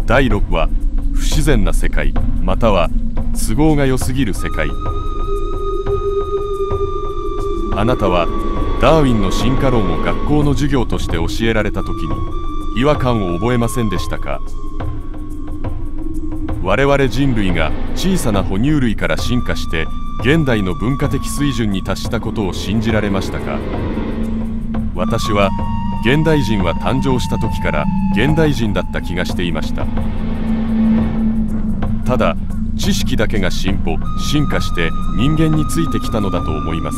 第6話、不自然な世界または都合が良すぎる世界。あなたはダーウィンの進化論を学校の授業として教えられた時に違和感を覚えませんでしたか？我々人類が小さな哺乳類から進化して現代の文化的水準に達したことを信じられましたか？私は現代人は誕生した時から現代人だった気がしていました。ただ知識だけが進化して人間についてきたのだと思います。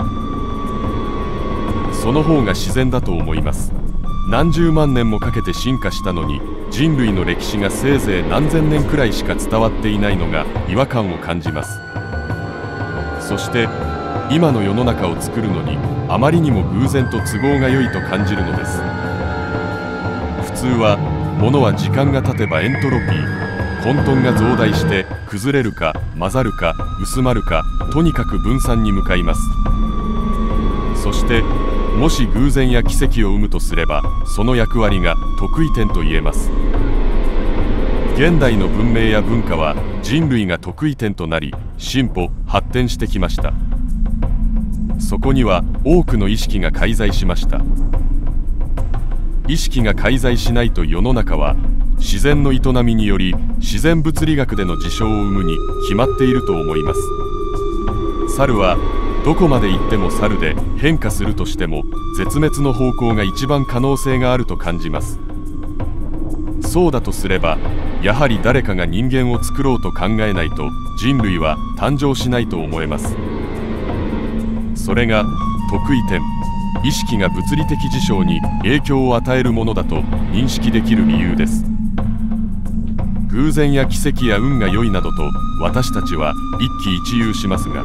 その方が自然だと思います。何十万年もかけて進化したのに人類の歴史がせいぜい何千年くらいしか伝わっていないのが違和感を感じます。そして今の世の中を作るのにあまりにも偶然と都合が良いと感じるのです。普通は物は時間が経てばエントロピー、混沌が増大して崩れるか混ざるか薄まるかとにかく分散に向かいます。そしてもし偶然や奇跡を生むとすればその役割が特異点と言えます。現代の文明や文化は人類が特異点となり進歩発展してきました。そこには多くの意識が介在しました。意識が介在しないと世の中は自然の営みにより自然物理学での事象を生むに決まっていると思います。猿はどこまで行っても猿で変化するとしても絶滅の方向が一番可能性があると感じます。そうだとすればやはり誰かが人間を作ろうと考えないと人類は誕生しないと思えます。それが特異点、意識が物理的事象に影響を与えるものだと認識できる理由です。偶然や奇跡や運が良いなどと私たちは一喜一憂しますが、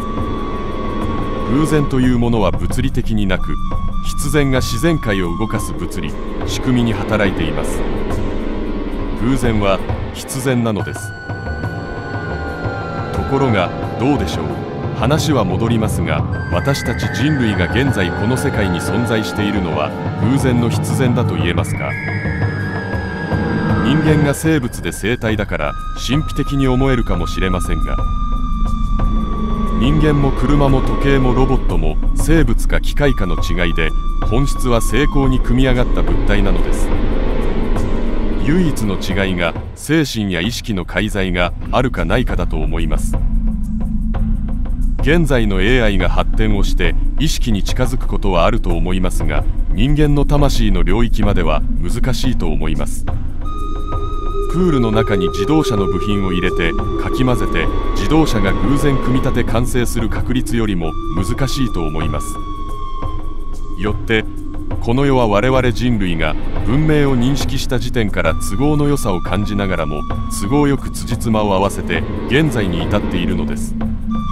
偶然というものは物理的になく必然が自然界を動かす物理仕組みに働いています。偶然は必然なのです。ところがどうでしょう。話は戻りますが、私たち人類が現在この世界に存在しているのは偶然の必然だと言えますか？人間が生物で生態だから神秘的に思えるかもしれませんが、人間も車も時計もロボットも生物か機械かの違いで本質は精巧に組み上がった物体なのです。唯一の違いが精神や意識の介在があるかないかだと思います。現在の AI が発展をして意識に近づくことはあると思いますが、人間の魂の領域までは難しいと思います。プールの中に自動車の部品を入れてかき混ぜて自動車が偶然組み立て完成する確率よりも難しいと思います。よってこの世は我々人類が文明を認識した時点から都合の良さを感じながらも都合よく辻褄を合わせて現在に至っているのです。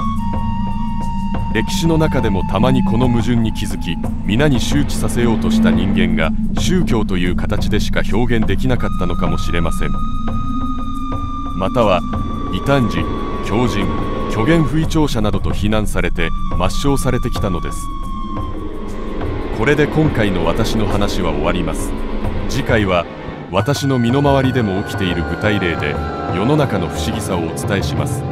歴史の中でもたまにこの矛盾に気づき皆に周知させようとした人間が宗教という形でしか表現できなかったのかもしれません。または異端児、狂人、虚言不意聴者などと非難されて抹消されてきたのです。これで今回の私の話は終わります。次回は私の身の回りでも起きている具体例で世の中の不思議さをお伝えします。